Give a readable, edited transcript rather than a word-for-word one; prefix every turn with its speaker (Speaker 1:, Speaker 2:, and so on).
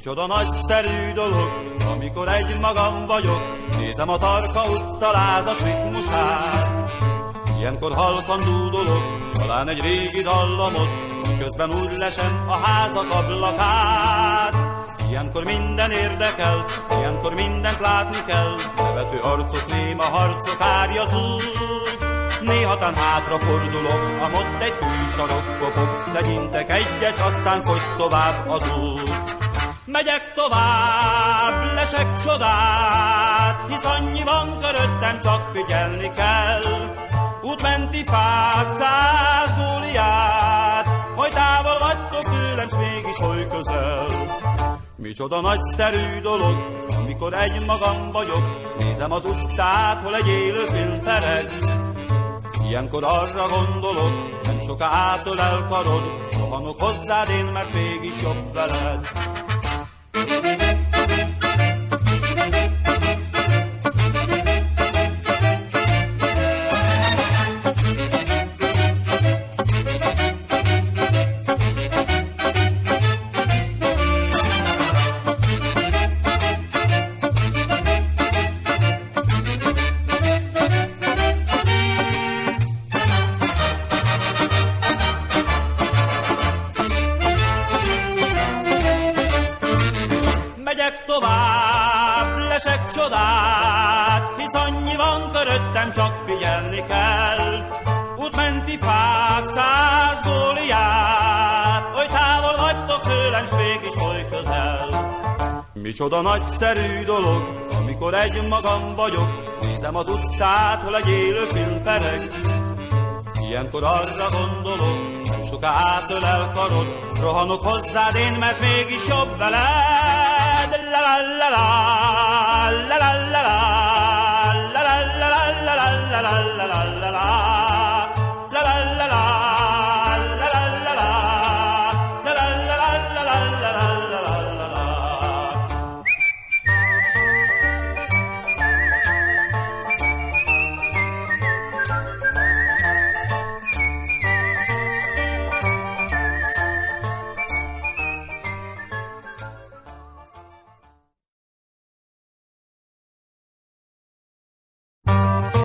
Speaker 1: Micsoda nagyszerű dolog, amikor egymagam vagyok, nézem a Tarka utca lázas ritmusát. Ilyenkor halkan dúdolok, talán egy régi dallamot, közben úgy lesem a házak ablakát. Ilyenkor minden érdekel, ilyenkor mindent látni kell, nevető arcok, néma harcok, árja zúg. Néhatán hátrafordulok, amott egy tűsarok kopog, legyintek egyet, aztán fogy tovább az út. Megyek tovább, lesek csodát, hisz annyi van köröttem, csak figyelni kell. Útmenti fák, 100 Góliát, hogy távol vagytok tőlem, mégis oly közel. Micsoda nagyszerű dolog, amikor egymagam vagyok, nézem az utcát, hol egy élő film pereg. Ilyenkor arra gondolok, nem soká átölel karod, rohanok hozzád én, mert mégis jobb veled. Megyek tovább, lesek csodát, hisz annyi van köröttem, csak figyelni kell. Útmenti fák, 100 Góliát, oly távol vagytok tőlem, s mégis oly közel. Micsoda nagyszerű dolog, amikor egymagam vagyok, nézem az utcát, hol egy élő film pereg. Ilyenkor arra gondolok, nem soká átölel karod, rohanok hozzád én, mert mégis jobb veled. La la la la.